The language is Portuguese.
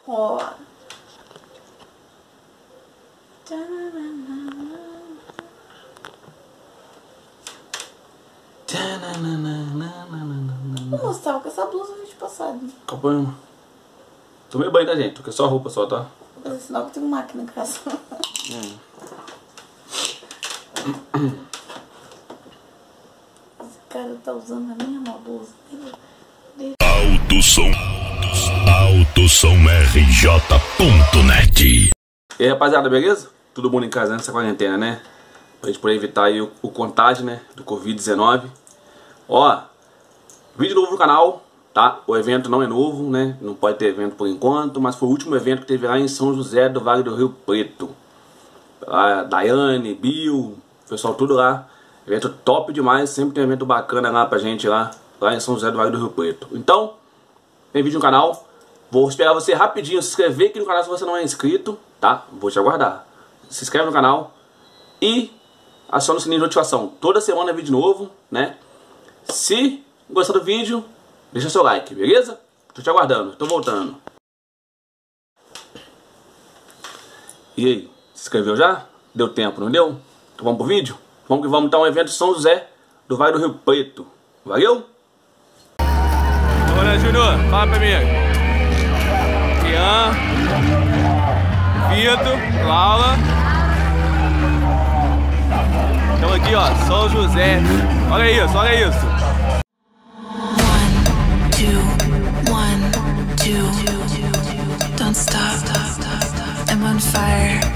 Ó. Vou mostrar com essa blusa no vídeo passado. Acompanha. Tomei banho, tá, gente? Porque é só roupa só, tá? Vou fazer sinal que eu tenho máquina em casa. Esse cara tá usando a mesma blusa. AutoSomRJ.net. E aí, rapaziada, beleza? Todo mundo em casa nessa quarentena, né? Pra gente poder evitar aí o contágio, né? Do Covid-19. Ó, vídeo novo no canal, tá? O evento não é novo, né? Não pode ter evento por enquanto, mas foi o último evento que teve lá em São José do Vale do Rio Preto. A Daiane, Bill, o pessoal tudo lá. Evento top demais, sempre tem evento bacana lá pra gente lá em São José do Vale do Rio Preto. Então, tem vídeo no canal. Vou esperar você rapidinho se inscrever aqui no canal se você não é inscrito, tá? Vou te aguardar. Se inscreve no canal e aciona o sininho de notificação. Toda semana é vídeo novo, né? Se gostar do vídeo, deixa seu like, beleza? Tô te aguardando, tô voltando. E aí, se inscreveu já? Deu tempo, não deu? Então vamos pro vídeo? Vamos que vamos, então, um evento em São José do Vale do Rio Preto. Valeu? Olha, Júnior, fala pra mim. Ian, Vitor, Laura. Estamos aqui, ó, São José. Olha isso, olha isso. 1, 2, 1, 2. Don't stop. I'm on fire.